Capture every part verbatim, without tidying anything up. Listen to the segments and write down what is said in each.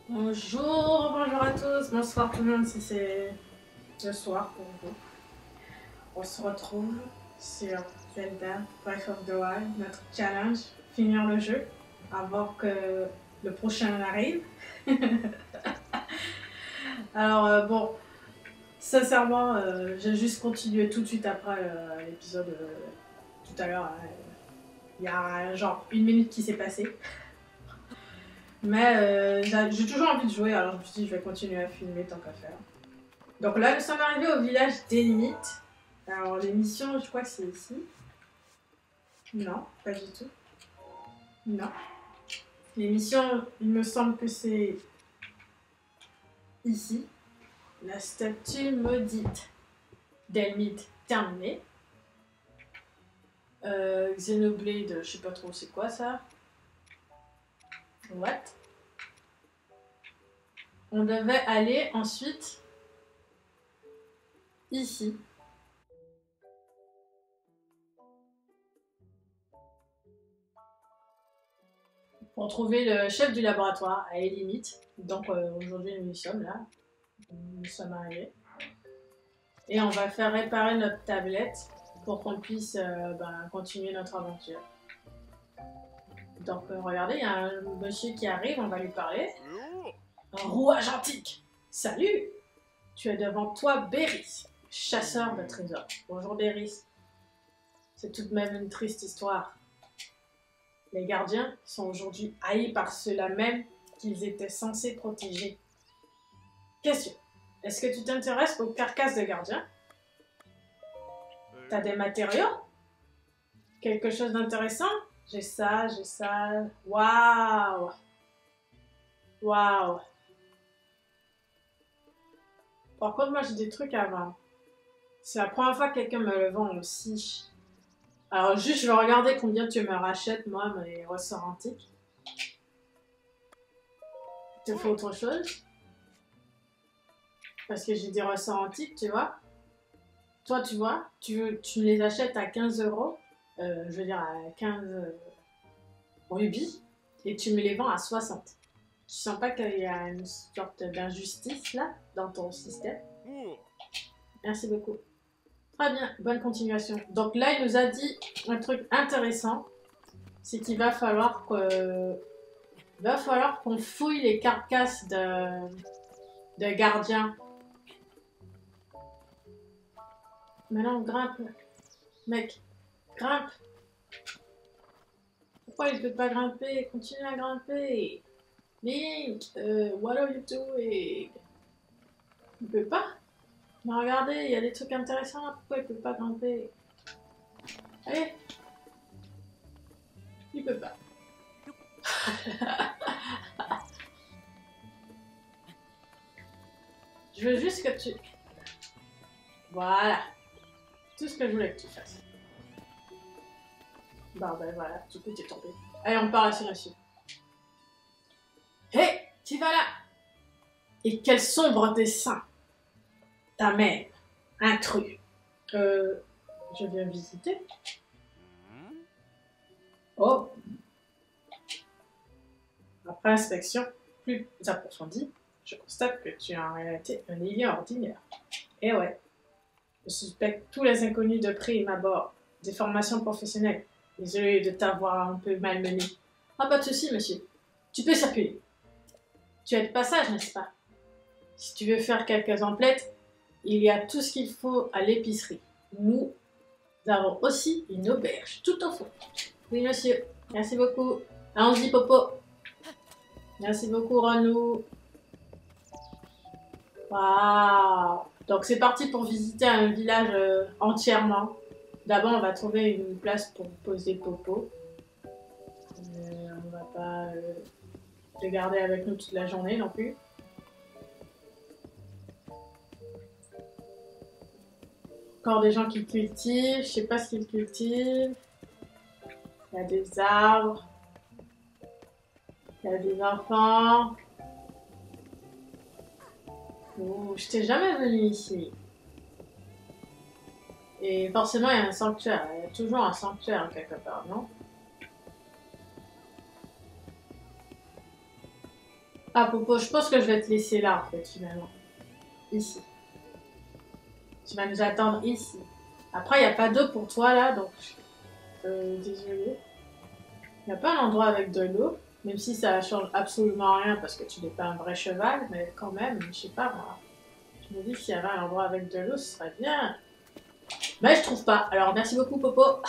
Bonjour, bonjour à tous, bonsoir tout le monde si c'est le soir pour vous. On se retrouve sur Zelda Breath of the Wild, notre challenge, finir le jeu avant que le prochain arrive. Alors euh, bon, sincèrement, euh, j'ai juste continué tout de suite après euh, l'épisode euh, tout à l'heure. Il y a genre une minute qui s'est passée. Mais euh, j'ai toujours envie de jouer, alors je me suis dit je vais continuer à filmer tant qu'à faire. Donc là, nous sommes arrivés au village d'Elmite. Alors les missions, je crois que c'est ici. Non, pas du tout. Non. Les missions, il me semble que c'est ici. La statue maudite d'Elmite terminée. Euh, Xenoblade, je sais pas trop c'est quoi ça. What? On devait aller ensuite ici. Pour trouver le chef du laboratoire à Elimite. Donc euh, aujourd'hui nous y sommes là. Nous sommes arrivés. Et on va faire réparer notre tablette pour qu'on puisse euh, ben, continuer notre aventure. Donc euh, regardez, il y a un monsieur qui arrive, on va lui parler. Un rouage antique. Salut. Tu es devant toi Beris, chasseur de trésors. Bonjour Beris. C'est tout de même une triste histoire. Les gardiens sont aujourd'hui haïs par ceux-là même qu'ils étaient censés protéger. Question. Est-ce que tu t'intéresses aux carcasses de gardiens? T'as des matériaux? Quelque chose d'intéressant? J'ai ça, j'ai ça. Waouh! Waouh! Par contre, moi j'ai des trucs à vendre. C'est la première fois que quelqu'un me le vend aussi. Alors juste, je vais regarder combien tu me rachètes, moi, mes ressorts antiques. Tu te fais autre chose? Parce que j'ai des ressorts antiques, tu vois. Toi, tu vois, tu, veux, tu me les achètes à quinze euros. Euh, je veux dire à quinze rubis. Et tu me les vends à soixante. Tu sens pas qu'il y a une sorte d'injustice là, dans ton système? Merci beaucoup. Très bien, bonne continuation. Donc là, il nous a dit un truc intéressant. C'est qu'il va falloir que... Il va falloir qu'on fouille les carcasses de, de gardiens. Maintenant, grimpe. Mec, grimpe. Pourquoi il ne peut pas grimper? Continue à grimper. Link, uh, what are you doing? Il peut pas? Mais regardez, il y a des trucs intéressants là. Pourquoi il peut pas grimper? Allez. Il peut pas. Je veux juste que tu... Voilà. Tout ce que je voulais que tu fasses. Bah ben voilà, du coup t'es tombé. Allez, on part à celui-ci. Hé, hey, tu vas là. Et quel sombre dessin t'amène, intrus. Euh, je viens visiter. Oh. Après inspection plus approfondie, je constate que tu es en réalité un alien ordinaire. Eh ouais. Je suspecte tous les inconnus de prime abord, des formations professionnelles. Désolé de t'avoir un peu malmené. Ah, pas de souci, monsieur. Tu peux circuler. Tu es de passage, n'est-ce pas? Si tu veux faire quelques emplettes, il y a tout ce qu'il faut à l'épicerie. Nous avons aussi une auberge tout au fond. Oui, monsieur. Merci beaucoup. Allons-y, Popo. Merci beaucoup, Renou. Waouh! Donc c'est parti pour visiter un village euh, entièrement. D'abord, on va trouver une place pour poser Popo. Euh, on va pas euh, le garder avec nous toute la journée non plus. Encore des gens qui cultivent. Je sais pas ce qu'ils cultivent. Il y a des arbres. Il y a des enfants. Oh, je t'ai jamais venu ici. Et forcément, il y a un sanctuaire. Il y a toujours un sanctuaire quelque part, non? Ah, Popo, je pense que je vais te laisser là, en fait, finalement. Ici. Tu vas nous attendre ici. Après, il n'y a pas d'eau pour toi, là, donc... Euh, désolée. Il n'y a pas un endroit avec de l'eau, même si ça change absolument rien, parce que tu n'es pas un vrai cheval, mais quand même, je sais pas, moi. Je me dis, s'il y avait un endroit avec de l'eau, ce serait bien. Mais je trouve pas. Alors, merci beaucoup, Popo.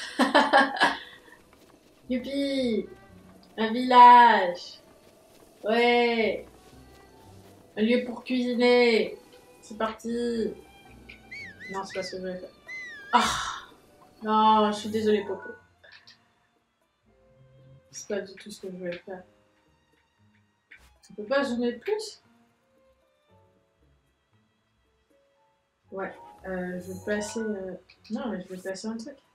Youpi! Un village! Ouais! Un lieu pour cuisiner! C'est parti! Non, c'est pas ce que je voulais faire. Ah! Non, je suis désolée, Popo. C'est pas du tout ce que je voulais faire. Tu peux pas zoomer plus? Ouais. Euh, je vais placer... Euh... Non, mais je vais placer un truc.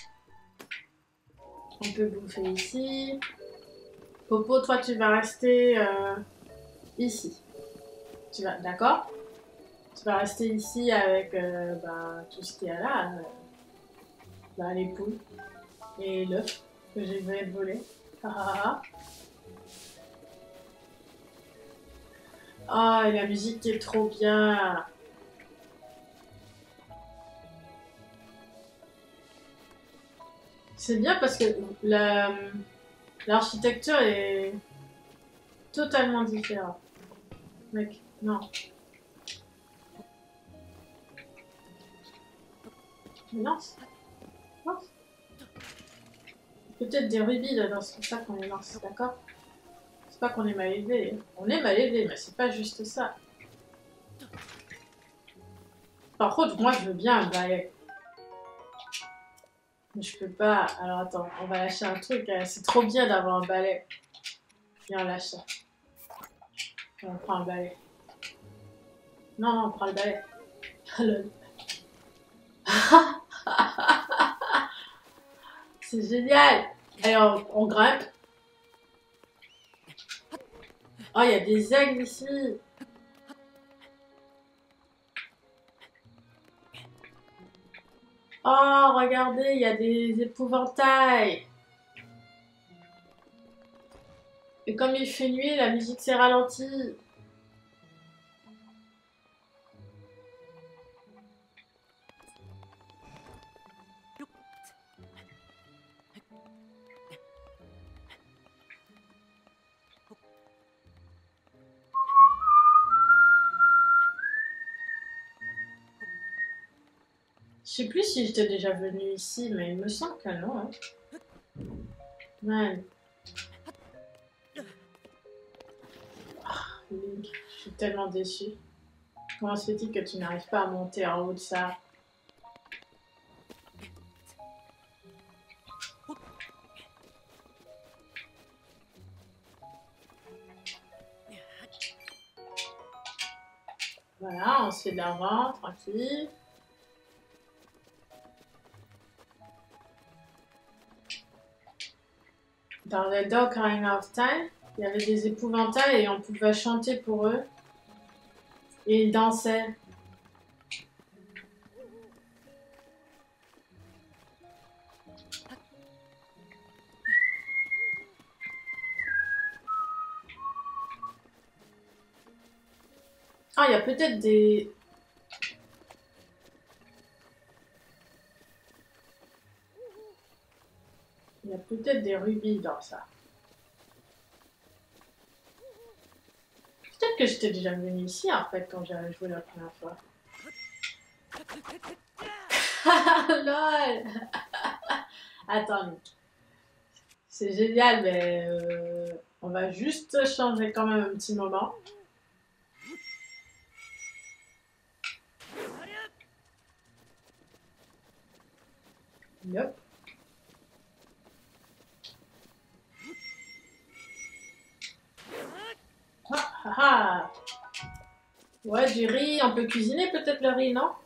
On peut bouffer ici. Popo, toi, tu vas rester euh, ici. Tu vas... D'accord? Tu vas rester ici avec euh, bah, tout ce qu'il y a là. Euh, bah, les poules et l'œuf que j'ai voulu te voler. Ah ah ah. Ah, et la musique est trop bien. C'est bien parce que la, l'architecture est totalement différente. Mec, non. Mais lance. Lance. Peut-être des rubis là-dedans, c'est pour ça qu'on les lance, d'accord? C'est pas qu'on est mal élevé. On est mal élevé, mais c'est pas juste ça. Par contre, moi je veux bien un balai. Mais je peux pas. Alors attends, on va lâcher un truc. C'est trop bien d'avoir un balai. Viens, on lâche ça. On prend un balai. Non, non, on prend le balai. C'est génial. Allez, on, on grimpe. Oh, il y a des aigles ici. Oh, regardez, il y a des épouvantails. Et comme il fait nuit, la musique s'est ralentie. Je sais plus si j'étais déjà venue ici, mais il me semble que non. Hein. Man. Oh, Link, je suis tellement déçue. Comment se fait-il que tu n'arrives pas à monter en haut de ça? Voilà, on se fait de l'avant, tranquille. Dans le Dog Crying of Time, il y avait des épouvantails et on pouvait chanter pour eux. Et ils dansaient. Ah, il y a peut-être des... Il y a peut-être des rubis dans ça. Peut-être que j'étais déjà venue ici, en fait, quand j'avais joué la première fois. Lol. Attends, c'est génial, mais euh, on va juste changer quand même un petit moment. Yep. Ah, ah, ah. Ouais, du riz, on peut cuisiner peut-être le riz, non?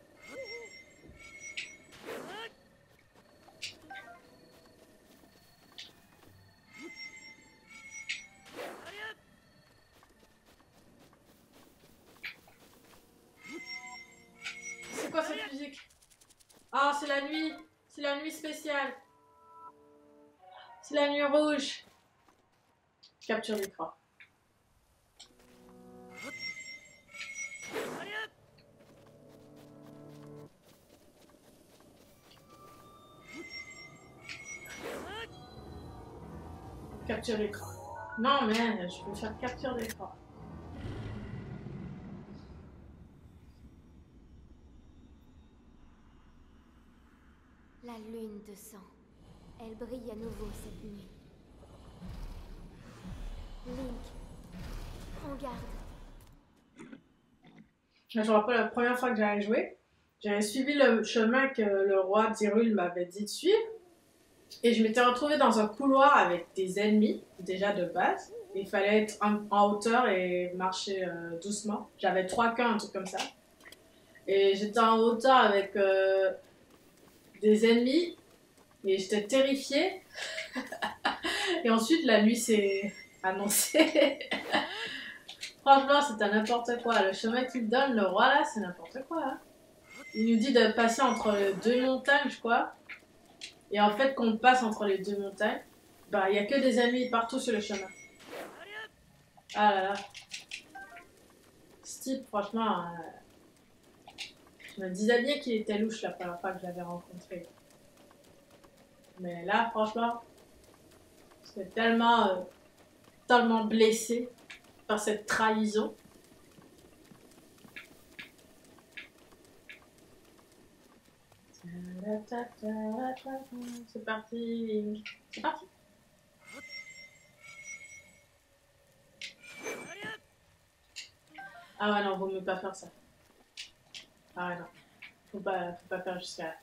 C'est quoi cette musique? Ah, c'est la nuit. C'est la nuit spéciale. C'est la nuit rouge. Capture l'écran. Capture l'écran. Non, mais je peux faire capture d'écran. La lune de sang. Elle brille à nouveau cette nuit. Link, prends garde. Je me rappelle la première fois que j'avais joué, j'avais suivi le chemin que le roi d'Hyrule m'avait dit de suivre. Et je m'étais retrouvée dans un couloir avec des ennemis, déjà de base. Il fallait être en, en hauteur et marcher euh, doucement. J'avais trois queues, un truc comme ça. Et j'étais en hauteur avec euh, des ennemis. Et j'étais terrifiée. Et ensuite, la nuit s'est annoncée. Franchement, c'était n'importe quoi. Le chemin qu'il donne, le roi là, c'est n'importe quoi. Hein. Il nous dit de passer entre deux montagnes, je crois. Et en fait, quand on passe entre les deux montagnes, bah, il n'y a que des ennemis partout sur le chemin. Ah là là. Ce type, franchement, euh, je me disais bien qu'il était louche la première fois que je l'avais rencontré. Mais là, franchement, j'étais tellement, euh, tellement blessée par cette trahison. C'est parti. C'est parti. Ah ouais, non, vaut mieux pas faire ça. Ah ouais, non. Faut pas, faut pas faire jusqu'à la fin.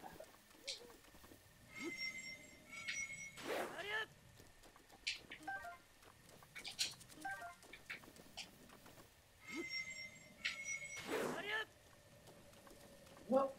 Oh.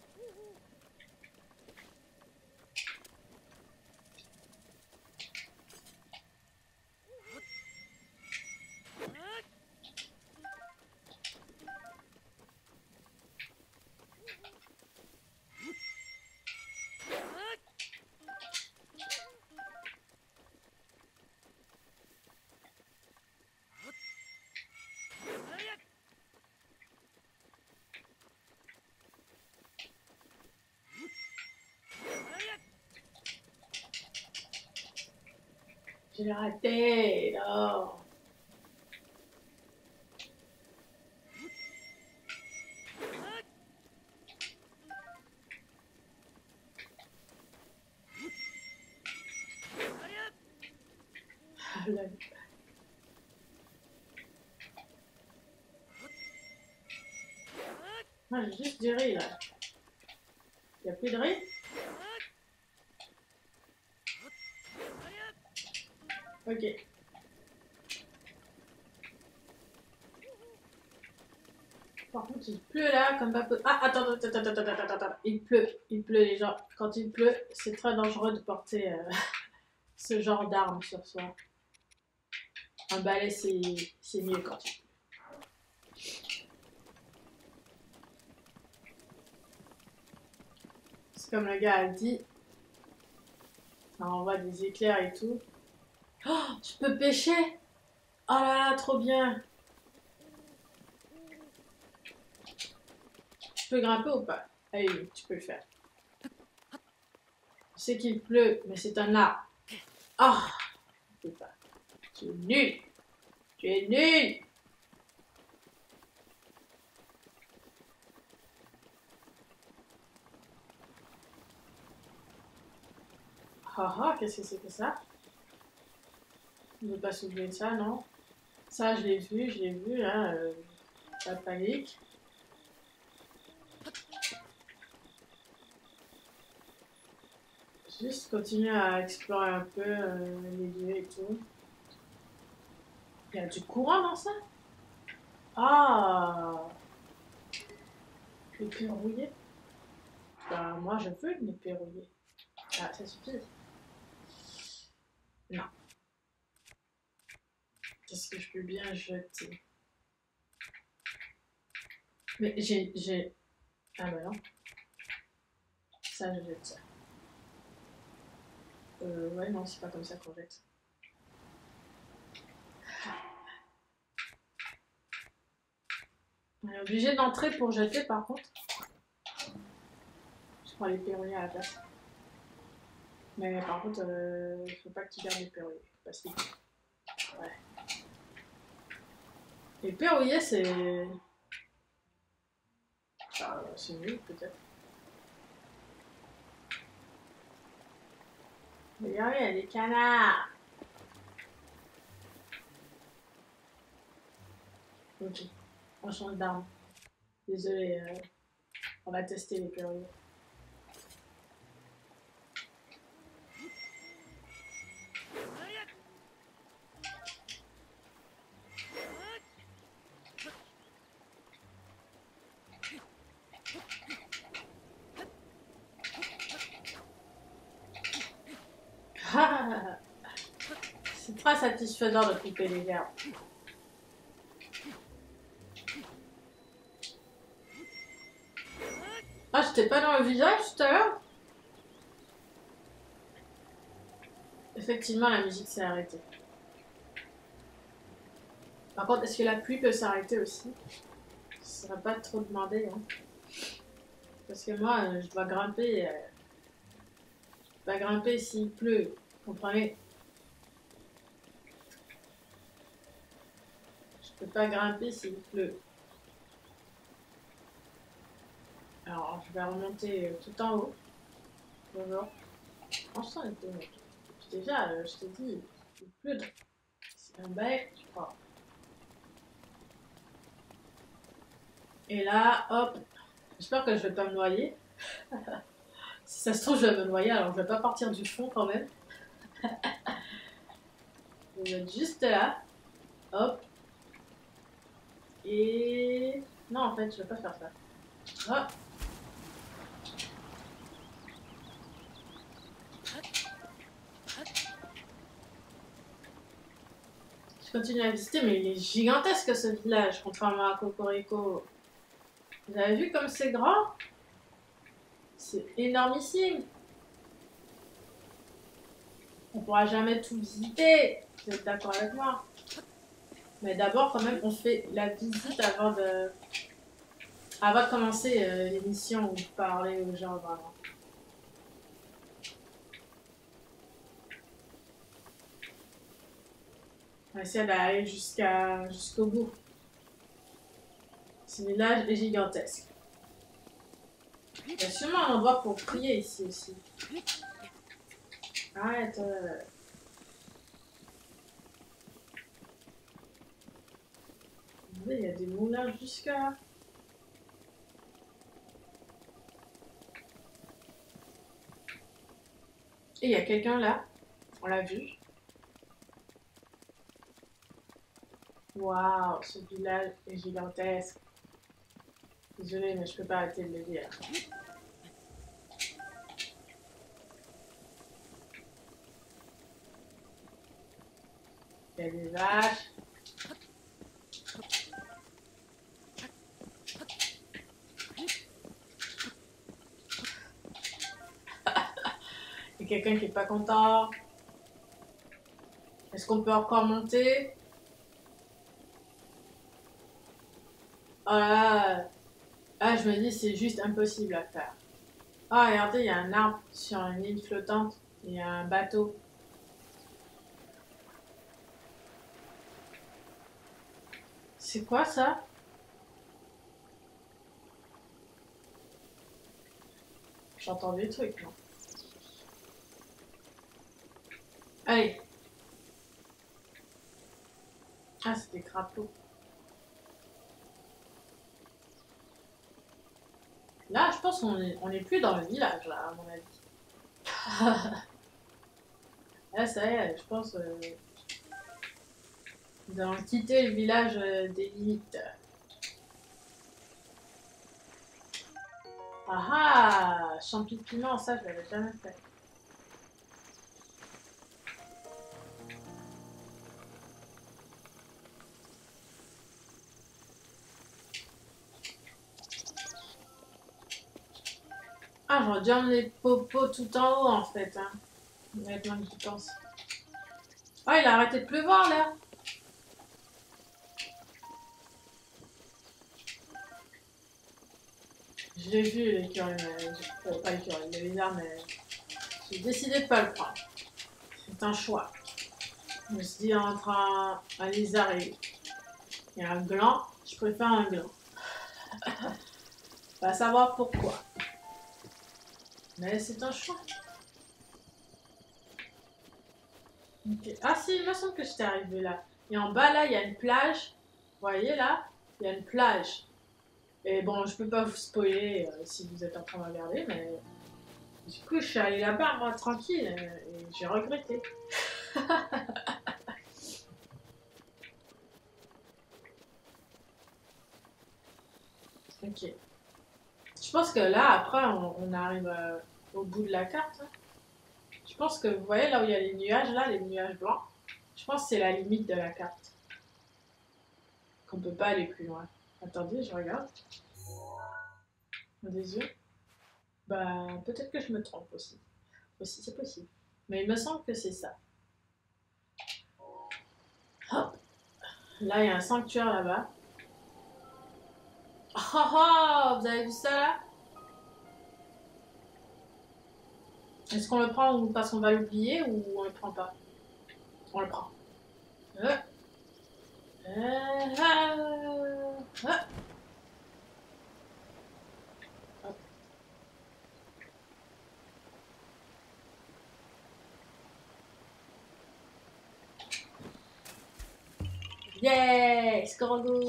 J'ai raté, non. Moi, j'ai juste du riz, là. Il n'y a plus de riz? Ok. Par contre, il pleut là, comme pas peu. Ah, attends, attends, attends, attends, attends, attends, attends. Il pleut, il pleut, les gens. Quand il pleut, c'est très dangereux de porter euh, ce genre d'arme sur soi. Un balai, c'est c'est mieux quand il pleut. C'est comme le gars a dit. Ça envoie des éclairs et tout. Oh, je peux pêcher? Oh là là, trop bien! Tu peux grimper ou pas? Allez, tu peux le faire. Je sais qu'il pleut, mais c'est un arbre. Ah! Oh, je peux pas. Tu es nul! Tu es nul! Ah ah, qu'est-ce que c'est que ça? Je ne veux pas soulever ça, non? Ça, je l'ai vu, je l'ai vu, hein. Euh, pas de panique. Juste continuer à explorer un peu euh, les lieux et tout. Il y a du courant dans ça? Ah! L'épée rouillée? Bah, moi, je veux une épée rouillée. Ah, ça suffit. Non. Qu'est-ce que je peux bien jeter? Mais j'ai... j'ai... Ah bah non. Ça, je jette ça. Euh, ouais, non, c'est pas comme ça qu'on jette. On est obligé d'entrer pour jeter, par contre. Je prends les perruillés à la place. Mais par contre, il euh, faut pas que tu gardes les perruillés. Parce que Ouais. Et verrouiller, c'est... Ah, c'est nul, peut-être. Regardez, il y a des canards. Ok, on change d'arme. Désolé, euh, on va tester les verrouillés. C'est très satisfaisant de couper les herbes. Ah, j'étais pas dans le visage tout à l'heure? Effectivement, la musique s'est arrêtée. Par contre, est-ce que la pluie peut s'arrêter aussi? Ce serait pas trop demandé, hein. Parce que moi, euh, je dois grimper. Euh... Je dois grimper s'il pleut. Vous comprenez? Je peux pas grimper s'il pleut. Alors, je vais remonter tout en haut. Bonjour. Franchement, il pleut, mec. Déjà, euh, je t'ai dit, il pleut. C'est un bec, je crois. Et là, hop. J'espère que je vais pas me noyer. Si ça se trouve, je vais me noyer, alors je vais pas partir du fond quand même. Je vais mettre juste là. Hop. Et... Non, en fait, je vais pas faire ça. Hop. Je continue à visiter, mais il est gigantesque ce village, contrairement à Cocorico. Vous avez vu comme c'est grand? C'est énormissime. On pourra jamais tout visiter. Vous êtes d'accord avec moi? Mais d'abord, quand même, on fait la visite avant de, avant de commencer euh, l'émission ou de parler aux gens vraiment. On va essayer d'aller jusqu'à jusqu'au bout. Ce village est gigantesque. Il y a sûrement un endroit pour prier ici aussi. Arrête. Euh... Il y a des moulins jusqu'à... Et il y a quelqu'un là. On l'a vu. Waouh, ce village est gigantesque. Désolée, mais je peux pas arrêter de le dire. Il y a des vaches. Il y a quelqu'un qui est pas content. Est-ce qu'on peut encore monter? Oh là, ah, je me dis c'est juste impossible à faire. Ah, oh, regardez, il y a un arbre sur une île flottante. Il y a un bateau. C'est quoi ça? J'entends des trucs, non? Allez. Ah, c'est des crapauds. Là, je pense qu'on est, on est plus dans le village, là, à mon avis. Là, ça y est, je pense... Euh, nous allons quitter le village euh, des limites. Ah ah! Champi de piment, ça, je l'avais jamais fait. Ah, j'aurais dû emmener Popo tout en haut, en fait. Hein. Maintenant que j'y pense. Ah, il a arrêté de pleuvoir, là. Je l'ai vu, l'écureuil, mais... Euh, pas l'écureuil, le lézard, mais... J'ai décidé de pas le prendre. C'est un choix. Je me suis dit entre un, un lézard et, et un gland, je préfère un gland. Pas savoir pourquoi. Mais c'est un choix. Okay. Ah si, il me semble que j'étais arrivée là. Et en bas là, il y a une plage. Vous voyez là, il y a une plage. Et bon, je peux pas vous spoiler euh, si vous êtes en train de regarder, mais du coup, je suis allée là-bas, moi, tranquille, et, et j'ai regretté. Ok. Je pense que là, après, on, on arrive euh, au bout de la carte. Hein. Je pense que, vous voyez, là où il y a les nuages, là, les nuages blancs, je pense que c'est la limite de la carte. Qu'on peut pas aller plus loin. Attendez, je regarde. Des yeux. Bah, peut-être que je me trompe aussi. Aussi, c'est possible. Mais il me semble que c'est ça. Hop. Là, il y a un sanctuaire là-bas. Oh, oh, oh, vous avez vu ça là? Est-ce qu'on le prend parce qu'on va l'oublier ou on le prend pas? On le prend. Euh. Euh, euh, euh. Yeah! Escargot!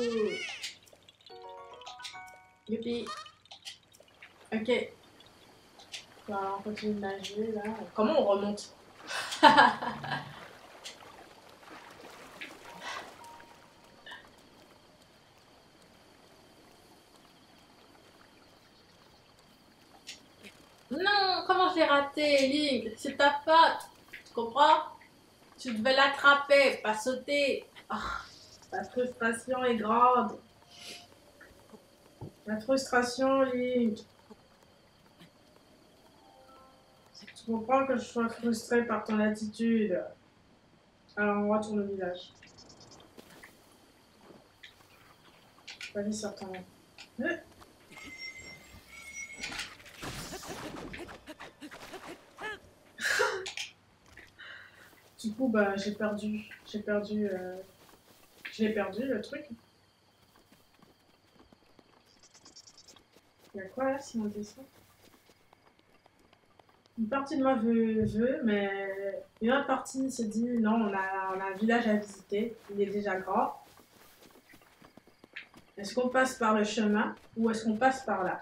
Youpi! Ok. Voilà, on continue de nager là. Comment on remonte? Non! Comment j'ai raté, Link? C'est ta faute! Tu comprends? Tu devais l'attraper, pas sauter. Oh, la frustration est grande. La frustration, Link. Tu comprends que je sois frustrée par ton attitude. Alors on retourne au village. Vas-y, sors-toi. Euh. Du coup, bah, j'ai perdu. J'ai perdu. Euh... Je l'ai perdu le truc. Il y a quoi là si on descend? Une partie de moi veut, veut, mais une autre partie se dit non, on a, on a un village à visiter. Il est déjà grand. Est-ce qu'on passe par le chemin ou est-ce qu'on passe par là?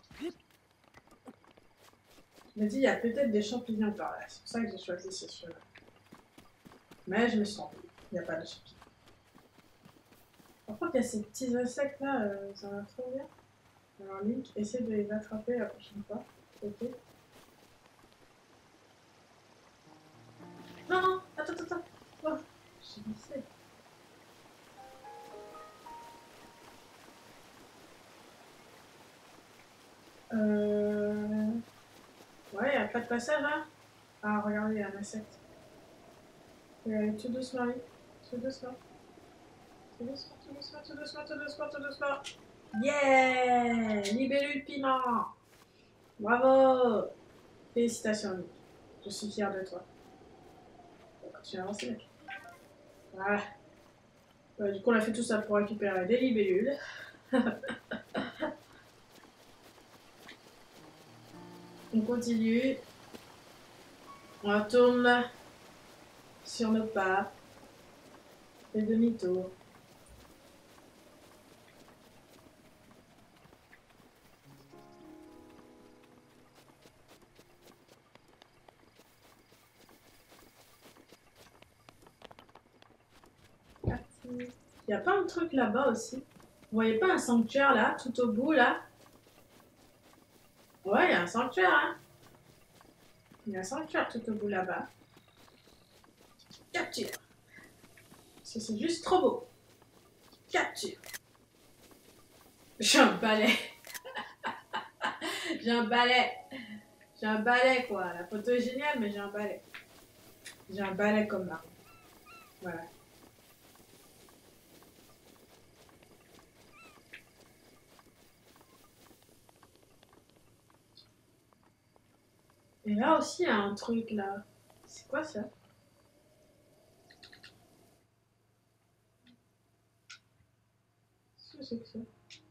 Je me dis, il y a peut-être des champignons par là. C'est pour ça que j'ai choisi ce chemin. Mais je me suis trompée. Il n'y a pas de champignons. Par contre, il y a ces petits insectes là, euh, ça va trop bien. Alors, Link, essaie de les attraper la prochaine fois. Ok. Non, non, attends, attends, attends. Oh, j'ai glissé. Euh... Ouais, il n'y a pas de passage là. Ah, regardez, il y a un insecte. Euh, tout doucement, Link. Tout doucement. Tout doucement, tout doucement, tout doucement, tout doucement, tout doucement. Yeah! Libellule piment! Bravo! Félicitations, Link. Je suis fière de toi. On va continuer à avancer, mec. Voilà. Euh, du coup, on a fait tout ça pour récupérer des libellules. On continue. On retourne sur nos pas. Fait demi-tour. Il n'y a pas un truc là-bas aussi? Vous voyez pas un sanctuaire là, tout au bout là? Ouais, il y a un sanctuaire, hein? Il y a un sanctuaire tout au bout là-bas. Capture! Parce que c'est juste trop beau. Capture! J'ai un balai! J'ai un balai! J'ai un balai quoi. La photo est géniale, mais j'ai un balai. J'ai un balai comme là. Voilà. Et là aussi, il y a un truc là. C'est quoi ça? c'est que ça?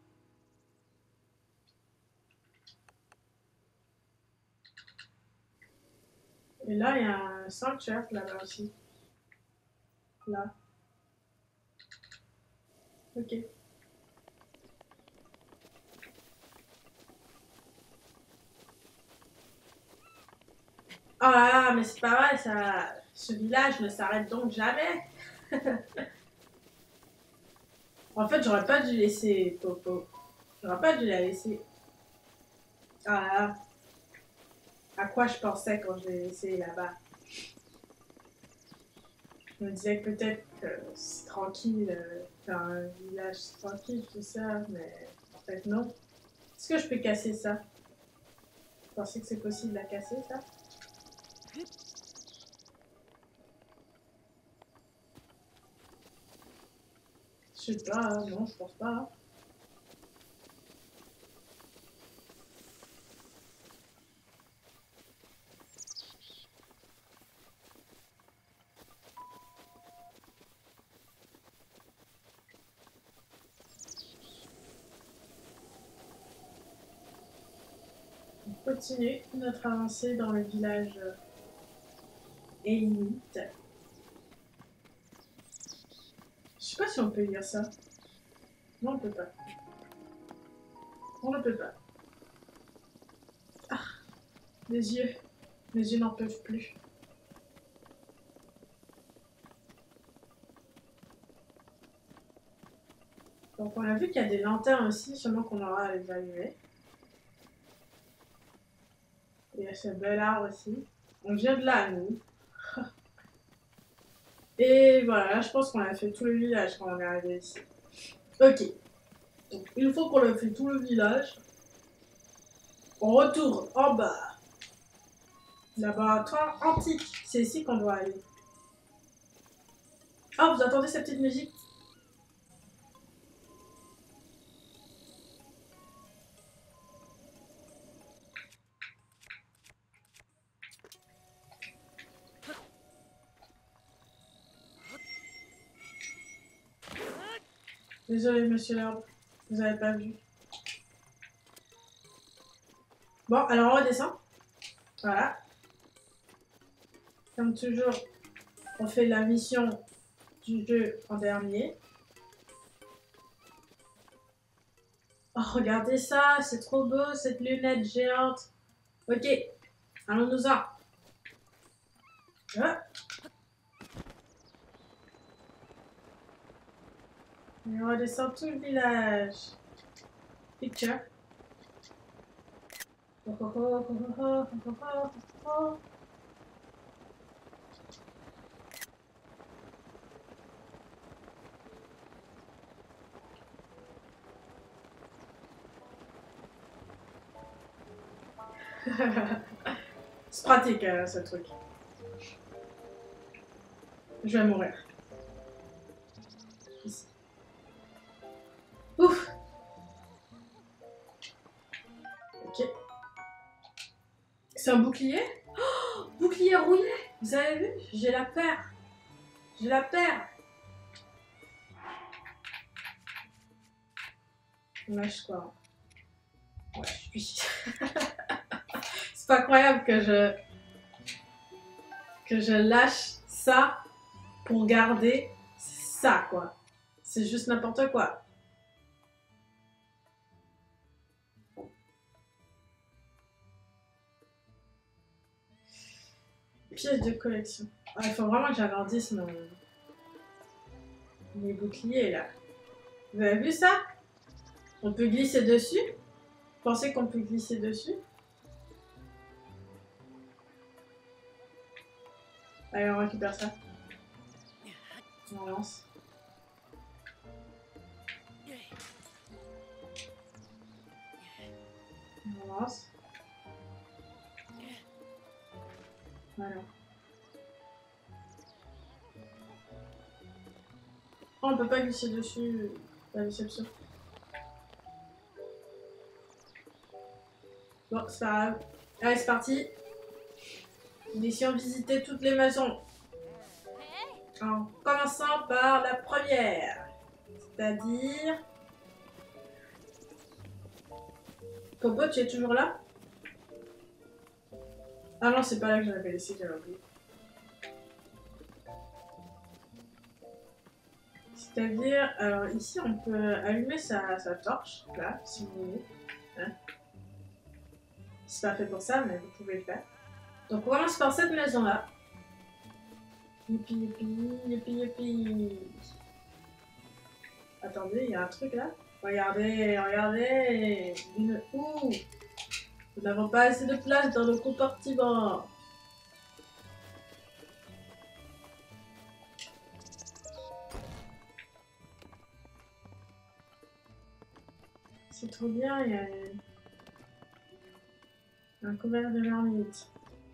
Et là, il y a un sanctuaire là-bas aussi. Là. Ok. Ah, mais c'est pas vrai, ça... ce village ne s'arrête donc jamais. En fait, j'aurais pas dû laisser Popo. J'aurais pas dû la laisser. Ah, à quoi je pensais quand je l'ai laissé là-bas. Je me disais que peut-être que c'est tranquille, euh, faire un village tranquille, tout ça, mais en fait non. Est-ce que je peux casser ça? Vous pensez que c'est possible de la casser, ça? Je sais pas, hein. Non, je pense pas. Hein. On continue notre avancée dans le village Élimite. Je sais pas si on peut lire ça. Non, on peut pas. On ne peut pas. Ah, les yeux. Mes yeux n'en peuvent plus. Donc on a vu qu'il y a des lanternes aussi, sûrement qu'on aura à les allumer. Il y a ce bel arbre aussi. On vient de là, nous. Et voilà, là, je pense qu'on a fait tout le village quand on est arrivé ici. Ok. Donc une fois qu'on a fait tout le village, on retourne en bas. Laboratoire antique. C'est ici qu'on doit aller. Ah, vous entendez cette petite musique? Désolé, monsieur l'herbe. Vous avez pas vu. Bon, alors on redescend. Voilà. Comme toujours, on fait la mission du jeu en dernier. Oh, regardez ça, c'est trop beau, cette lunette géante. Ok, allons-nous-en. Ah. Et on redescend tout le village. Picture. Oh, oh, oh, oh, oh, oh, oh, oh. C'est pratique, euh, ce truc. Je vais mourir. Ici. Ouf. Ok. C'est un bouclier? Oh, bouclier rouillé. Vous avez vu? J'ai la paire. J'ai la paire. Lâche quoi? Ouais, je suis. C'est pas incroyable que je que je lâche ça pour garder ça quoi. C'est juste n'importe quoi. Pièces de collection. Ah, il faut vraiment que j'agrandisse mon mes boucliers là. Vous avez vu ça? On peut glisser dessus? Vous pensez qu'on peut glisser dessus? Allez, on récupère ça. On lance. On lance. Voilà. Oh, on peut pas glisser dessus. La déception. Bon, c'est pas grave. Allez, c'est parti. Mission visiter toutes les maisons. En commençant par la première. C'est-à-dire Popo, tu es toujours là? Ah non, c'est pas là que j'avais laissé, j'avais oublié. C'est-à-dire, alors ici, on peut allumer sa, sa torche, là, si vous voulez. Hein? C'est pas fait pour ça, mais vous pouvez le faire. Donc on commence par cette maison-là. Youpi, youpi, youpi, youpi. Attendez, il y a un truc là. Regardez, regardez. Une... Ouh. Nous n'avons pas assez de place dans le compartiment. C'est trop bien, il y a un couvert de marmite.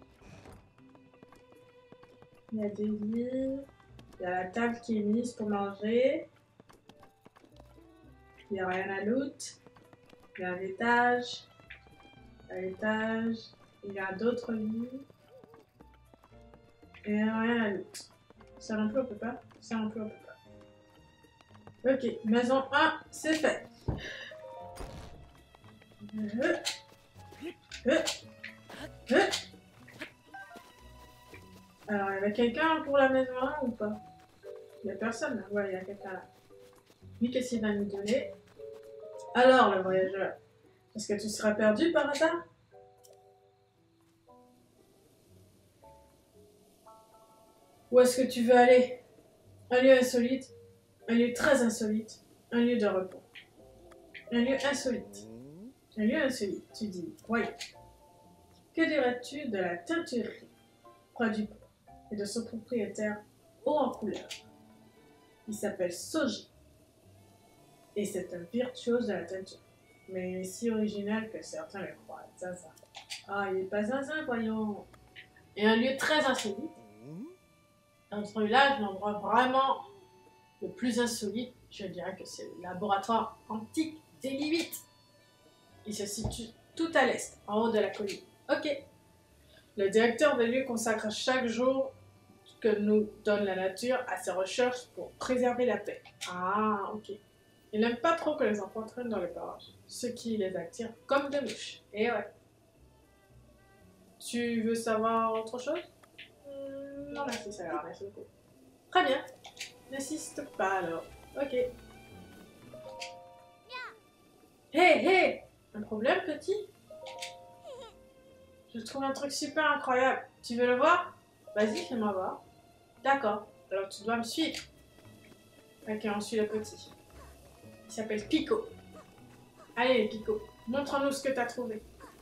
Il y a des lits. Il y a la table qui est mise pour manger. Il n'y a rien à loot. Il y a un étage. À l'étage, il y a d'autres lits. Et il n'y a rien à loot. Ça non plus, on peut pas. Ça non plus, on peut pas. Ok, maison un, c'est fait. Euh, euh, euh. Alors, il y avait quelqu'un pour la maison un ou pas? Il n'y a personne là. Ouais, il y a quelqu'un là. Lui, qu'est-ce qu'il va nous donner? Alors, le voyageur, est-ce que tu seras perdu par hasard? Où est-ce que tu veux aller? Un lieu insolite, un lieu très insolite, un lieu de repos. Un lieu insolite. Un lieu insolite, tu dis, voyons. Que dirais-tu de la teinturerie près du pont et de son propriétaire haut en couleur? Il s'appelle Soji. Et c'est un virtuose de la teinture. Mais il est si original que certains le croient. Zinzin. Ah, il n'est pas zinzin, voyons. Et un lieu très insolite. Dans ce village, l'endroit vraiment le plus insolite, je dirais que c'est le laboratoire antique des limites. Il se situe tout à l'est, en haut de la colline. Ok. Le directeur des lieux consacre chaque jour que nous donne la nature à ses recherches pour préserver la paix. Ah, ok. Il n'aime pas trop que les enfants traînent dans les parages, ce qui les attire comme des mouches. Et ouais. Tu veux savoir autre chose? hmm, Non, merci, ça va, merci beaucoup. Très bien. N'insiste pas alors. Ok. Hé, hey, hé hey. Un problème, petit? Je trouve un truc super incroyable. Tu veux le voir? Vas-y, fais-moi voir. D'accord. Alors tu dois me suivre. Ok, on suit le petit. Il s'appelle Pico. Allez, Pico, montre-nous ce que tu as trouvé.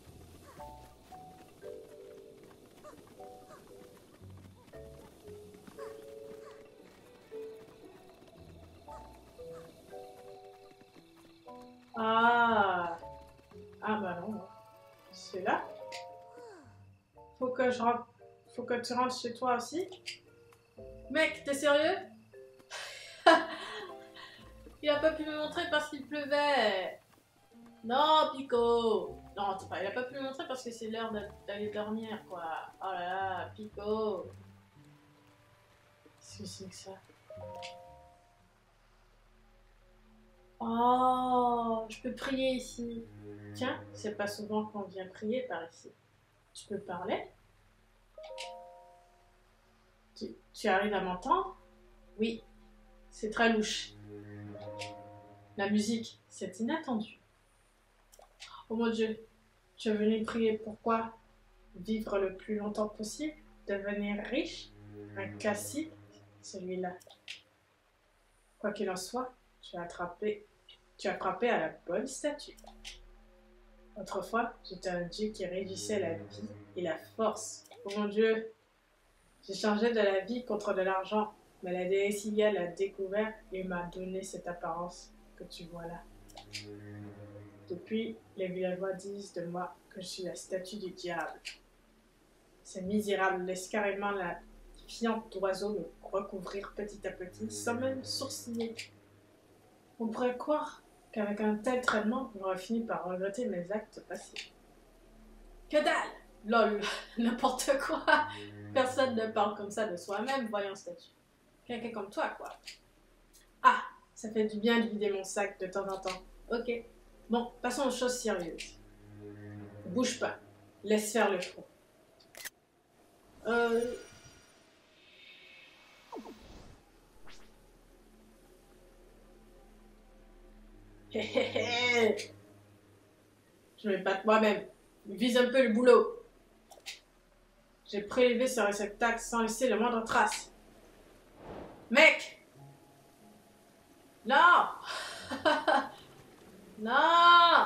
Ah. Ah bah non. C'est là. Faut que je rentre. Faut que tu rentres chez toi aussi. Mec, t'es sérieux? Il a pas pu me montrer parce qu'il pleuvait. Non, Pico. Non, c'est pas, il a pas pu me montrer parce que c'est l'heure d'aller dormir, quoi. Oh là là, Pico. Qu'est-ce que c'est que ça? Oh, je peux prier ici. Tiens, c'est pas souvent qu'on vient prier par ici. Tu peux parler? Tu, tu arrives à m'entendre? Oui, c'est très louche. La musique, c'est inattendu. Oh mon Dieu, tu es venu prier pourquoi? Vivre le plus longtemps possible? Devenir riche? Un classique, celui-là. Quoi qu'il en soit, tu as attrapé, tu as frappé à la bonne statue. Autrefois, j'étais un dieu qui régissait la vie et la force. Oh mon Dieu, j'échangeais de la vie contre de l'argent, mais la déesse Iliade l'a découvert et m'a donné cette apparence que tu vois là. Depuis, les villageois disent de moi que je suis la statue du diable. Ces misérables laissent carrément la fiente d'oiseau me recouvrir petit à petit, sans même sourciller. On pourrait croire qu'avec un tel traitement, j'aurais fini par regretter mes actes passés. Que dalle! Lol, n'importe quoi! Personne ne parle comme ça de soi-même, voyons statue. Quelqu'un comme toi, quoi. Ah, ça fait du bien de vider mon sac de temps en temps. Ok. Bon, passons aux choses sérieuses. Bouge pas. Laisse faire le front. Euh... Je me batte moi-même. Vise un peu le boulot. J'ai prélevé ce réceptacle sans laisser le moindre trace. Mec! Non! Non!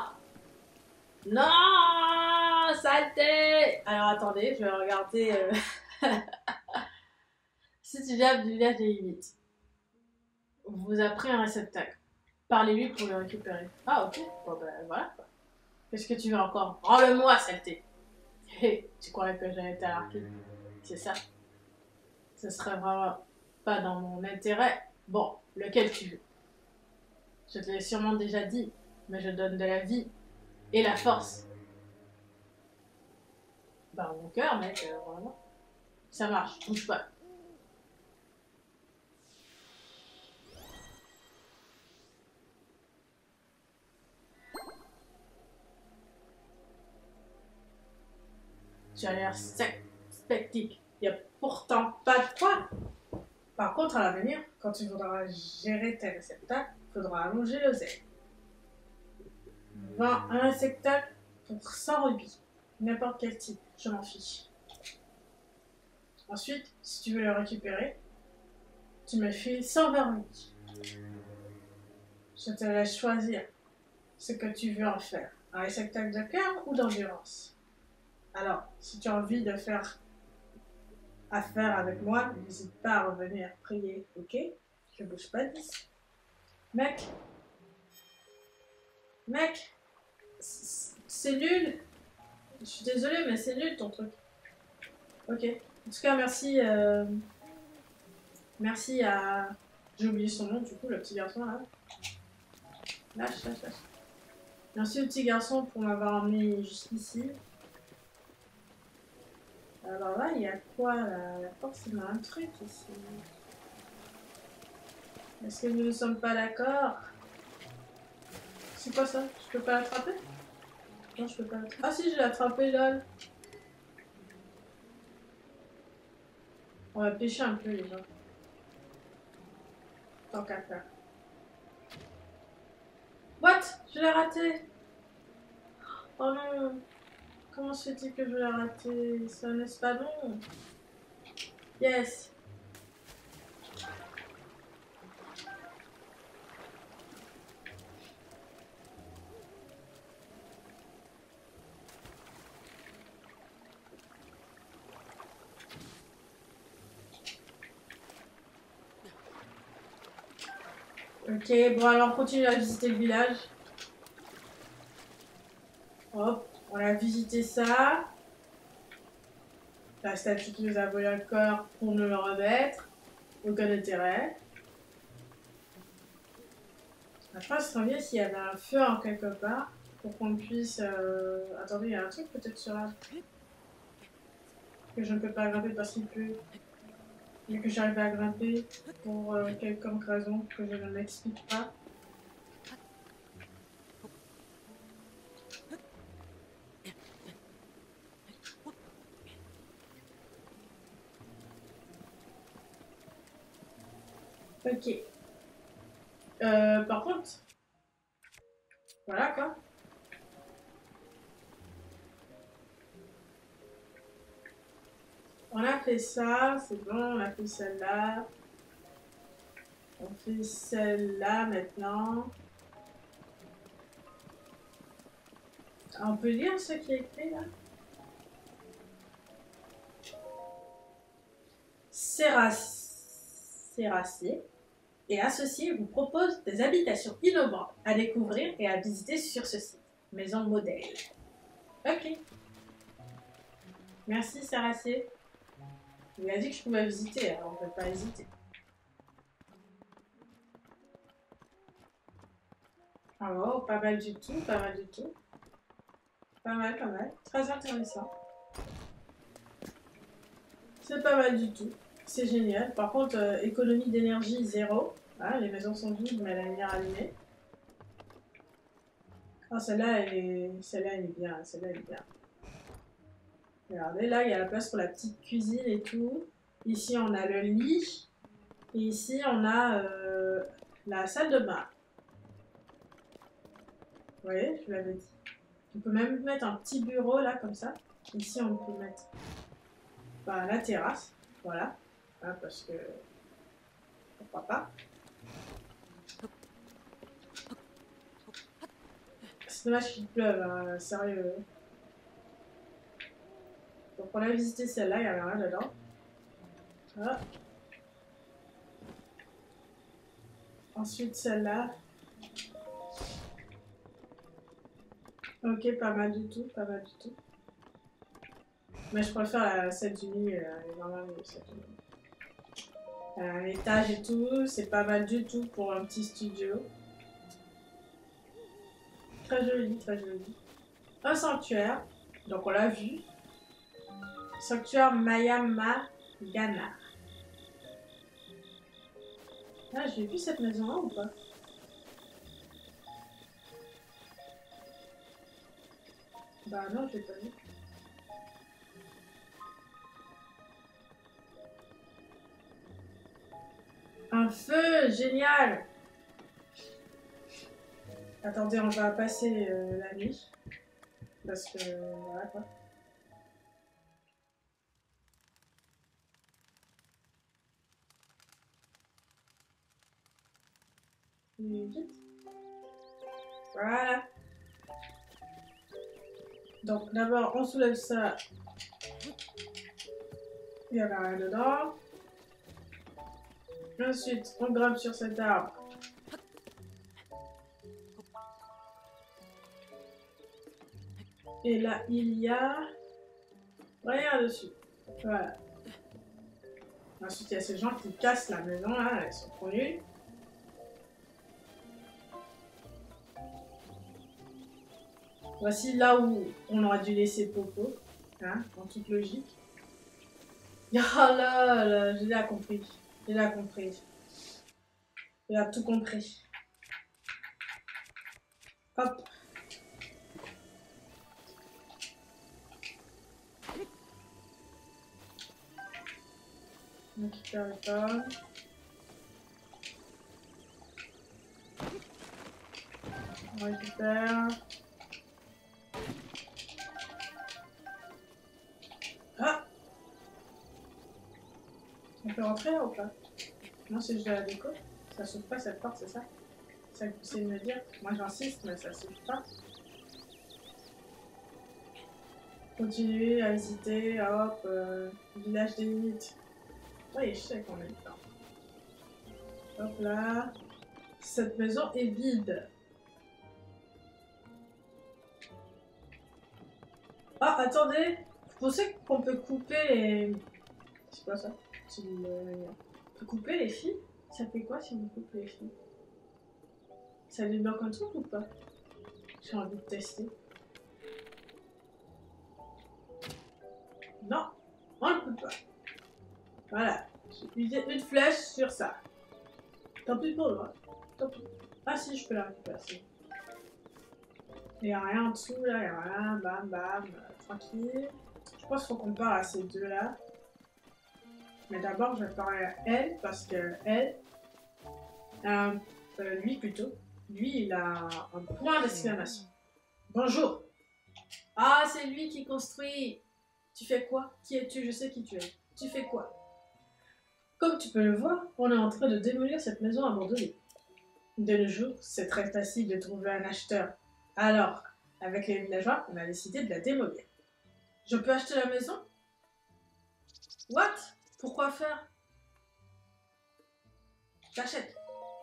Non! Saleté! Alors attendez, je vais regarder... Euh... Si tu viens du village des limites, on vous a pris un réceptacle. Parlez-lui pour le récupérer. Ah ok, bon ben voilà. Qu'est-ce que tu veux encore? Rends-le-moi, saleté! Hé, tu croyais que j'allais t'alarquer? C'est ça? Ce serait vraiment pas dans mon intérêt. Bon, lequel tu veux? Je te l'ai sûrement déjà dit, mais je donne de la vie et la force. Bah mon cœur, mec, euh, vraiment. Ça marche, bouge pas. Tu as l'air sec, spectique. Il n'y a pourtant pas de quoi. Par contre, à l'avenir, quand tu voudras gérer tes réceptacles, il faudra allonger le zèle. Vends un réceptacle pour cent rubis. N'importe quel type, je m'en fiche. Ensuite, si tu veux le récupérer, tu me files cent vingt rubis. Je te laisse choisir ce que tu veux en faire. Un réceptacle de cœur ou d'endurance. Alors, si tu as envie de faire affaire avec moi, n'hésite pas à revenir prier, ok? Je bouge pas d'ici. Mec, mec, c'est nul. Je suis désolée, mais c'est nul ton truc. Ok. En tout cas, merci. Euh... Merci à. J'ai oublié son nom, du coup, le petit garçon là. Lâche, lâche, lâche. Merci au petit garçon pour m'avoir emmené jusqu'ici. Alors là, il y a quoi là? Il y a forcément un truc ici. Est-ce que nous ne sommes pas d'accord? C'est quoi ça? Je peux pas l'attraper? Non, je peux pas l'attraper. Ah si, je l'ai attrapé, lol. On va pêcher un peu les gens. Tant qu'à faire. What? Je l'ai raté! Oh non! Comment se fait-il que je l'ai raté? Ça n'est pas bon! Yes! Ok, bon alors on continue à visiter le village. Hop, on a visité ça. La statue qui nous a volé le corps pour nous le remettre. Aucun intérêt. Je pense que ce serait bien s'il y avait un feu en quelque part. Pour qu'on puisse... Euh... Attendez, il y a un truc peut-être sur la... Que je ne peux pas grimper parce qu'il pleut. Mais que j'arrive à grimper pour euh, quelconque raison que je ne m'explique pas. Ok. Euh, par contre, voilà quoi. On a fait ça, c'est bon, on a fait celle-là. On fait celle-là maintenant. On peut lire ce qui est écrit là. Serracier et associés vous proposent des habitations innovantes à découvrir et à visiter sur ce site. Maison modèle. Ok. Merci Serracier. Il a dit que je pouvais visiter, alors on ne peut pas hésiter. Oh, pas mal du tout, pas mal du tout. Pas mal, pas mal. Très intéressant. C'est pas mal du tout. C'est génial. Par contre, euh, économie d'énergie zéro. Ah, les maisons sont vides, mais la lumière allumée. Oh Oh, celle-là, elle est... Celle-là, elle est bien. Celle-là, elle est bien. Regardez, là, il y a la place pour la petite cuisine et tout. Ici, on a le lit. Et ici, on a euh, la salle de bain. Vous voyez, je vous l'avais dit. On peut même mettre un petit bureau, là, comme ça. Ici, on peut mettre bah, la terrasse. Voilà. Hein, parce que... Pourquoi pas. C'est dommage qu'il pleuve, hein, sérieux. Donc on a visité celle-là, il n'y avait rien dedans. Voilà. Ensuite celle-là. Ok, pas mal du tout, pas mal du tout. Mais je préfère la, celle du lit, euh, elle est normale, celle du lit. Euh, L'étage et tout, c'est pas mal du tout pour un petit studio. Très joli, très joli. Un sanctuaire, donc on l'a vu. Sanctuaire Mayama Gana. Ah, j'ai vu cette maison-là ou pas? Bah non, je l'ai pas vu. Un feu, génial! Attendez, on va passer euh, la nuit. Parce que, voilà quoi. Vite. Voilà. Donc d'abord, on soulève ça. Il n'y avait rien dedans. Ensuite, on grimpe sur cet arbre. Et là, il y a rien dessus. Voilà. Ensuite, il y a ces gens qui cassent la maison, là. Elles sont trop nulles. Voici là où on aurait dû laisser Popo. Hein, en toute logique. Ah là là, j'ai déjà compris. J'ai déjà compris. J'ai tout compris. Hop. On récupère les pommes. On récupère. Ah! On peut rentrer là ou pas? Non, c'est juste de la déco. Ça s'ouvre pas cette porte, c'est ça? Ça que vous essayez de me dire? Moi j'insiste, mais ça s'ouvre pas. Continuez à visiter, hop, euh, village des mythes. Oui, je sais qu'on est dedans. Hop là. Cette maison est vide. Ah, attendez! Vous pensez qu'on peut couper les... C'est quoi ça? On peut couper les fils? Ça fait quoi si on coupe les fils? Ça débloque un truc ou pas? J'ai envie de tester. Non, on ne peut pas. Voilà, j'ai utilisé une flèche sur ça. Tant pis pour moi. Tant pis. Ah si, je peux la récupérer. Il n'y a rien en dessous là, il n'y a rien. Bam, bam, euh, tranquille. Je pense qu'il faut qu'on parle à ces deux-là. Mais d'abord, je vais parler à elle parce que elle, euh, euh, lui plutôt, lui, il a un point d'exclamation. Bonjour. Ah, c'est lui qui construit. Tu fais quoi? Qui es-tu? Je sais qui tu es. Tu fais quoi? Comme tu peux le voir, on est en train de démolir cette maison abandonnée. De nos jours, c'est très facile de trouver un acheteur. Alors, avec les villageois, on a décidé de la démolir. Je peux acheter la maison? What? Pourquoi faire? J'achète.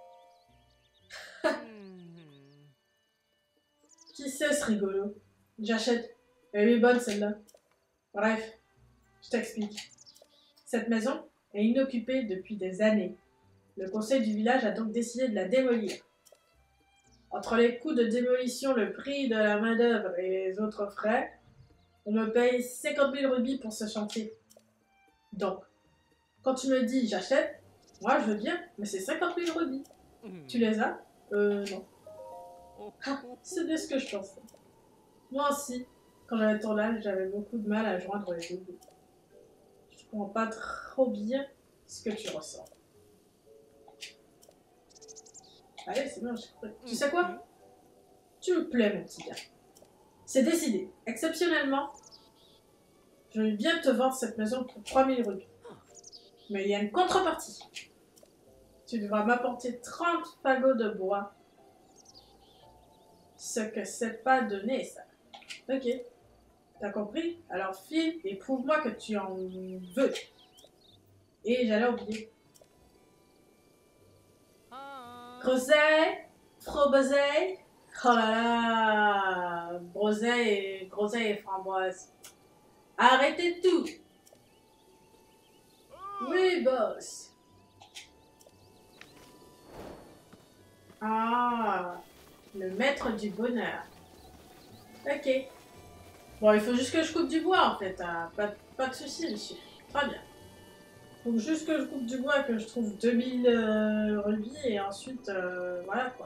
Qui c'est ce rigolo? J'achète. Elle est bonne celle-là. Bref, je t'explique. Cette maison est inoccupée depuis des années. Le conseil du village a donc décidé de la démolir. Entre les coûts de démolition, le prix de la main-d'œuvre et les autres frais, on me paye cinquante mille rubis pour ce chantier. Donc, quand tu me dis j'achète, moi je veux bien, mais c'est cinquante mille rubis. Tu les as? Euh, non. Ah, c'est bien ce que je pensais. Moi aussi, quand j'avais ton âge, j'avais beaucoup de mal à joindre les deux bouts. Je comprends pas trop bien ce que tu ressens. Allez, c'est bon, j'ai compris. Tu sais quoi? Tu me plais, mon petit gars. C'est décidé. Exceptionnellement, je vais bien te vendre cette maison pour trois mille rubis. Mais il y a une contrepartie. Tu devras m'apporter trente fagots de bois. Ce que c'est pas donné, ça. Ok. T'as compris? Alors file et prouve-moi que tu en veux. Et j'allais oublier. Groseille, froboseille. Oh là là, groseille, groseille et framboise. Arrêtez tout. Oui, boss. Ah, le maître du bonheur. Ok. Bon, il faut juste que je coupe du bois en fait. Hein. Pas, pas de soucis, monsieur. Très bien. Il faut juste que je coupe du bois, que je trouve deux mille euh, rubis et ensuite, euh, voilà quoi.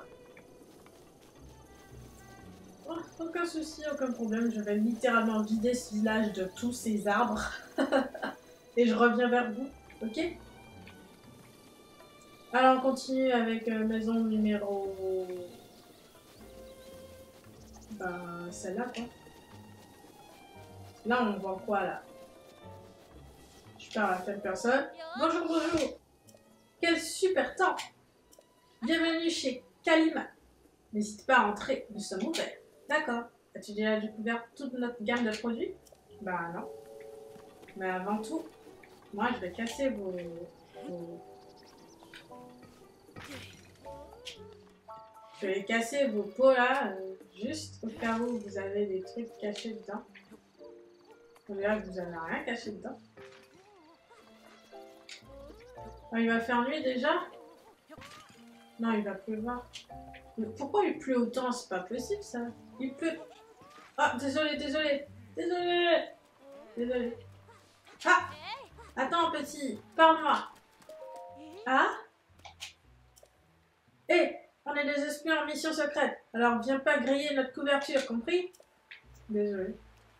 Oh, aucun souci, aucun problème. Je vais littéralement vider ce village de tous ces arbres. Et je reviens vers vous, ok? Alors on continue avec euh, maison numéro... Ben, celle-là quoi. Là on voit quoi là? Je parle à telle personne. Bonjour, bonjour! Quel super temps! Bienvenue chez Kalima. N'hésite pas à entrer, nous sommes ouverts. D'accord. As-tu déjà découvert toute notre gamme de produits? Bah non. Mais avant tout, moi je vais casser vos... vos... Je vais casser vos pots là, euh, juste au cas où vous avez des trucs cachés dedans. On dirait que vous n'avez rien caché dedans. Ah, il va faire nuit déjà? Non, il va pleuvoir. Mais pourquoi il pleut autant? C'est pas possible ça. Il pleut. Ah, désolé, désolé. Désolé. Désolé. Ah! Attends, petit. Parle-moi. Ah? Hé! Hey, on est des espions en mission secrète. Alors viens pas griller notre couverture, compris? Désolé.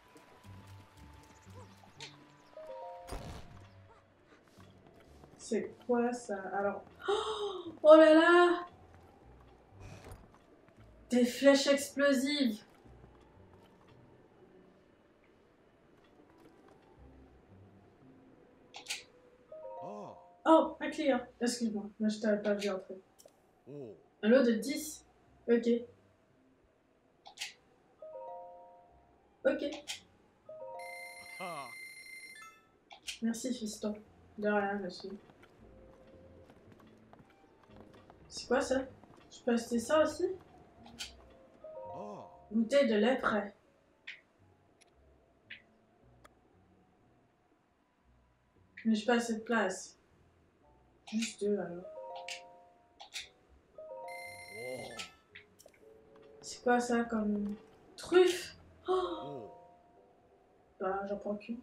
C'est quoi ça? Alors... Oh, oh là là! Des flèches explosives! Oh, un client. Excuse-moi, moi je t'avais pas vu entrer. Un lot de dix. Ok. Ok. Merci, fiston. De rien, monsieur. C'est quoi ça? Je peux acheter ça aussi? Bouteille de lait frais. Mais j'ai pas assez de place. Juste deux alors. C'est quoi ça comme truffe? Oh, bah j'en prends qu'une.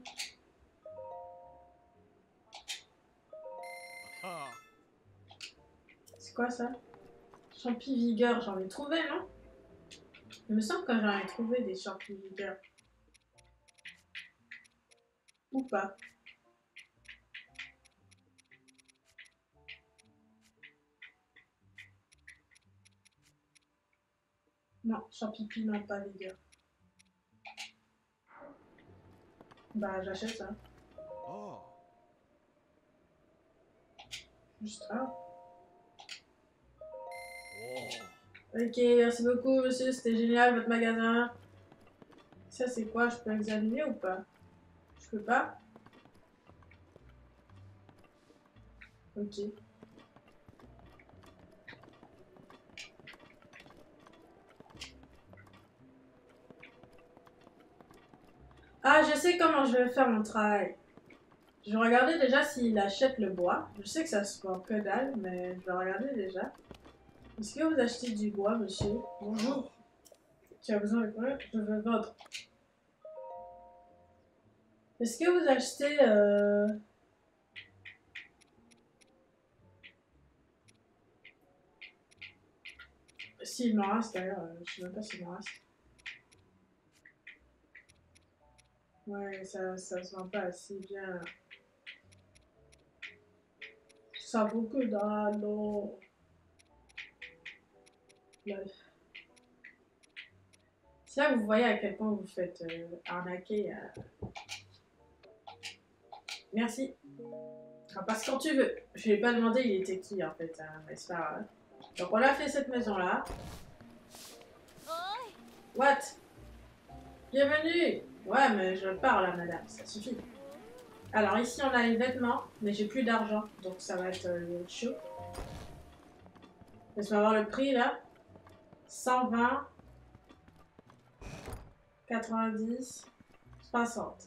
C'est quoi ça? Champi vigueur, j'en ai trouvé, non? Il me semble que j'en ai trouvé des champi vigueur. Ou pas. Non, champi piment, pas vigueur. Bah j'achète ça. Juste un. Ok, merci beaucoup monsieur, c'était génial votre magasin. Ça c'est quoi? Je peux examiner ou pas? Je peux pas? Ok. Ah, je sais comment je vais faire mon travail. Je vais regarder déjà s'il achète le bois. Je sais que ça se vend que dalle, mais je vais regarder déjà. Est-ce que vous achetez du bois, monsieur? Bonjour. Tu as besoin de quoi? Je veux vendre. Est-ce que vous achetez... Euh... s'il me reste d'ailleurs, euh, je sais même pas s'il me reste. Ouais, ça, ça se vend pas assez bien. Ça vaut que dalle, non. Là. C'est là que vous voyez à quel point vous faites euh, arnaquer. Euh... Merci. Ah, passe quand tu veux. Je lui ai pas demandé il était qui en fait, hein, mais c'est pas grave. Donc on a fait cette maison là. What? Bienvenue. Ouais, mais je parle là, madame, ça suffit. Alors ici on a les vêtements, mais j'ai plus d'argent, donc ça va être euh, chaud. Laisse-moi voir le prix là. cent vingt, quatre-vingt-dix, soixante.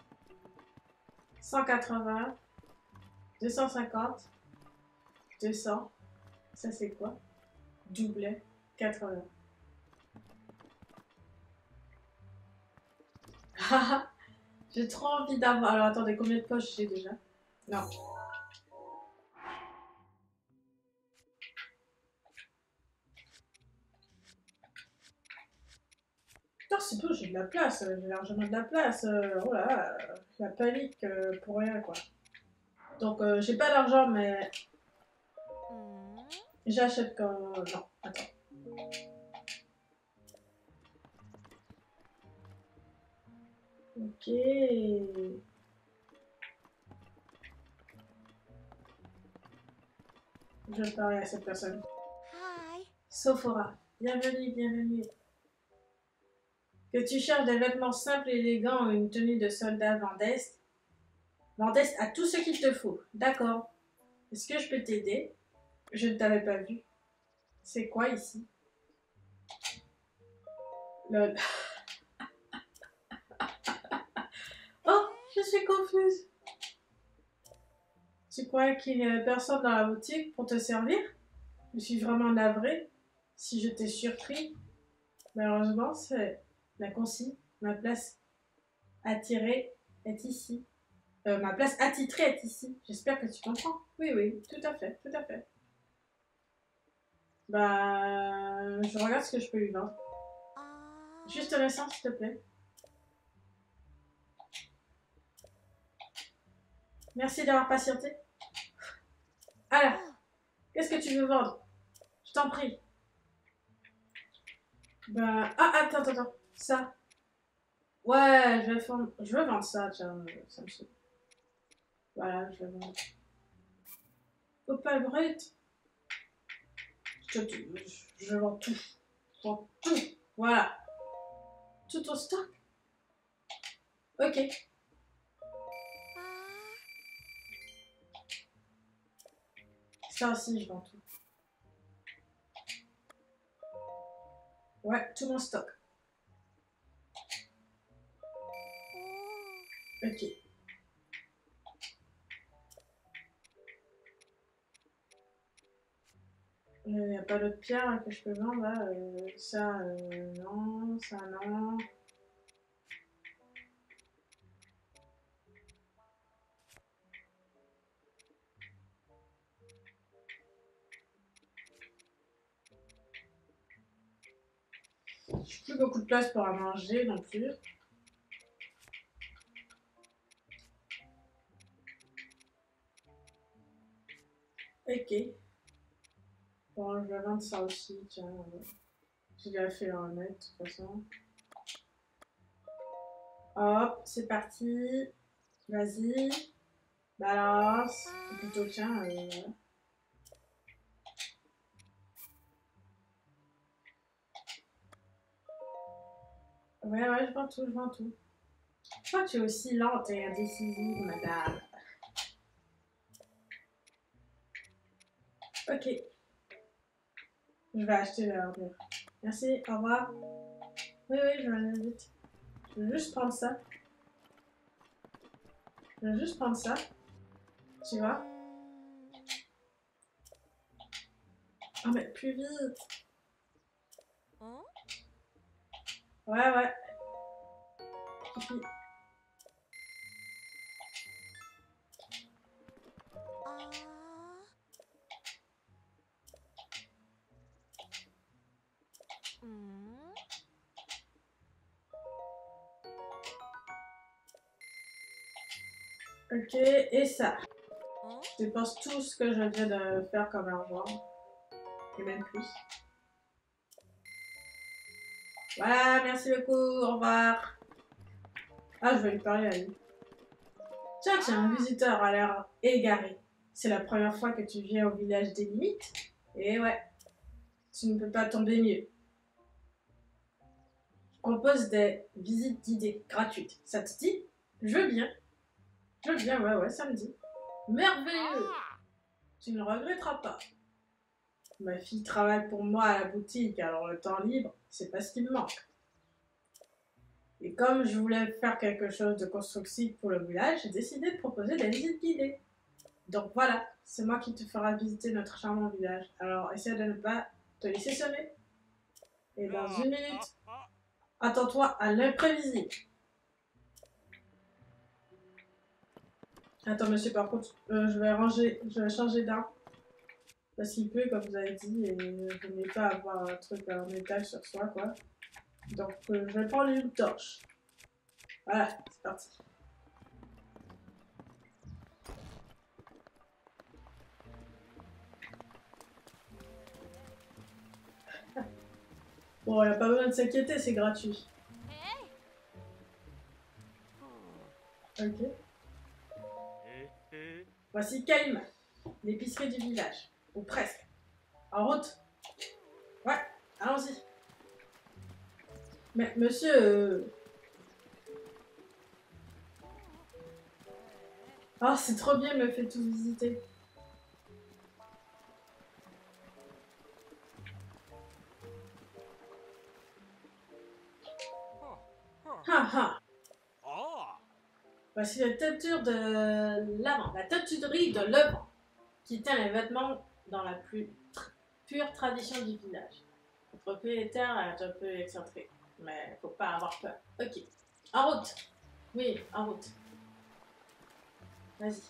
cent quatre-vingts, deux cent cinquante, deux cents. Ça c'est quoi? Doublet, quatre-vingts. J'ai trop envie d'avoir... Alors attendez, combien de poches j'ai déjà? Non. Putain, c'est peu, j'ai de la place, j'ai largement de la place. Euh, oh là là, la panique euh, pour rien quoi. Donc euh, j'ai pas d'argent, mais j'achète quand... Non, attends. Ok. Je vais parler à cette personne. Hi. Sophora, bienvenue, bienvenue. Que tu cherches des vêtements simples et élégants ou une tenue de soldat Vendeste, Vendeste a tout ce qu'il te faut. D'accord. Est-ce que je peux t'aider? Je ne t'avais pas vu. C'est quoi ici? Lol. Oh, je suis confuse. Tu crois qu'il n'y a personne dans la boutique pour te servir? Je suis vraiment navrée si je t'ai surpris. Malheureusement, c'est la consigne. Ma place attirée est ici. Euh, ma place attitrée est ici. J'espère que tu comprends. Oui, oui, tout à fait, tout à fait. Bah, je regarde ce que je peux lui vendre. Juste récent, s'il te plaît. Merci d'avoir patienté. Alors, qu'est-ce que tu veux vendre? Je t'en prie. Bah, ah, attends, attends, attends. Ça. Ouais, je vais vendre, je vais vendre ça, tiens, ça me saoule. Voilà, je vais vendre. Opal brut. Je, te, je, je vends tout. Je vends tout. Voilà. Tout au stock. Ok. Ça aussi, je vends tout. Ouais, tout mon stock. Ok. Il n'y a pas d'autre pierre que je peux vendre là. Euh, ça, euh, non. Ça, non. J'ai plus beaucoup de place pour à manger non plus. Ok. Bon, je vais vendre ça aussi, tiens. J'ai déjà fait un net, de toute façon. Hop, c'est parti. Vas-y. Balance. Ou plutôt, tiens. Euh... Ouais, ouais, je vends tout, je vends tout. Je crois que tu es aussi lente et indécisive, madame. Ok. Je vais acheter l'armure. Merci, au revoir. Oui, oui, je vais vite. Je vais juste prendre ça. Je vais juste prendre ça. Tu vois? Oh, mais plus vite. Ouais, ouais. Pipi. Ok, et ça. Je dépense tout ce que je viens de faire comme argent. Et même plus. Voilà, merci beaucoup, au revoir. Ah, je vais lui parler à lui. Tiens, tiens, un visiteur a l'air égaré. C'est la première fois que tu viens au village des limites? Et ouais, tu ne peux pas tomber mieux. Je propose des visites guidées gratuites. Ça te dit? Je veux bien. Je veux bien, ouais, ouais, ça me dit. Merveilleux! Tu ne regretteras pas. Ma fille travaille pour moi à la boutique, alors le temps libre, c'est pas ce qui me manque. Et comme je voulais faire quelque chose de constructif pour le village, j'ai décidé de proposer des visites guidées. Donc voilà, c'est moi qui te fera visiter notre charmant village. Alors essaie de ne pas te laisser sonner. Et dans une minute, attends-toi à l'imprévisible. Attends monsieur, par contre, euh, je vais ranger, je vais changer d'arme. Parce qu'il pleut, comme vous avez dit, et je n'ai pas à avoir un truc en métal sur soi, quoi. Donc euh, je vais prendre une torche. Voilà, c'est parti. Bon, il n'y a pas besoin de s'inquiéter, c'est gratuit. Ok. Voici Kalima, l'épicerie du village. Ou presque. En route. Ouais, allons-y. Mais monsieur... Euh... Oh, c'est trop bien, il me fait tout visiter. Ha ha. Voici la teinture de l'avant, la teinturerie de l'œuvre, qui teint les vêtements dans la plus pure tradition du village. Le propriétaire est un peu excentré, mais faut pas avoir peur. Ok, en route. Oui, en route. Vas-y.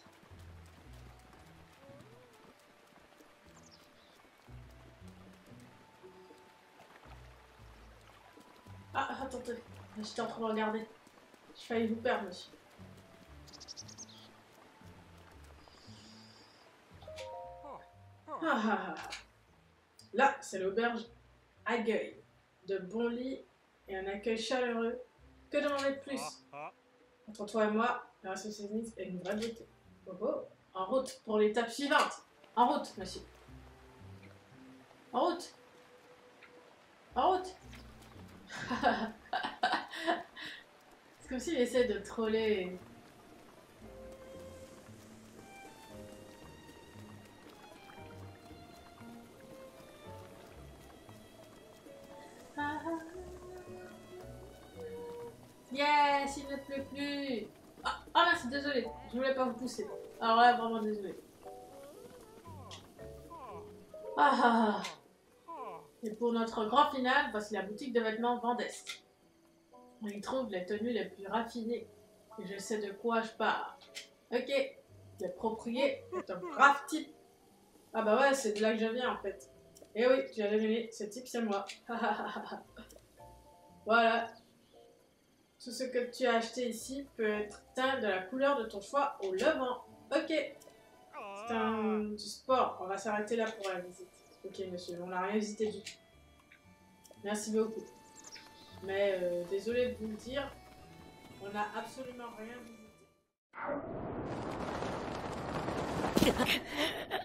Ah, attendez, j'étais en train de regarder. J'ai failli vous perdre, monsieur. Ah, ah, ah. Là, c'est l'auberge Accueil. De bons lits et un accueil chaleureux. Que demander de plus? Entre toi et moi, la réceptionniste est une vraie beauté. Oh oh. En route pour l'étape suivante. En route, monsieur. En route. En route. C'est comme s'il essaie de troller. Yes, il ne pleut plus. Ah, ah merci, désolé. Je voulais pas vous pousser. Alors là, vraiment désolé. Ah, ah, ah. Et pour notre grand final, voici la boutique de vêtements Vendeste. On y trouve les tenues les plus raffinées. Et je sais de quoi je parle. Ok, le propriétaire est un brave type. Ah bah ouais, c'est de là que je viens en fait. Et oui, tu as deviné, ce type c'est moi. Voilà. Tout ce que tu as acheté ici peut être teint de la couleur de ton choix au levant. Ok. C'est un du sport. On va s'arrêter là pour la visite. Ok monsieur, on n'a rien visité du tout. Merci beaucoup. Mais euh, désolé de vous le dire, on n'a absolument rien visité.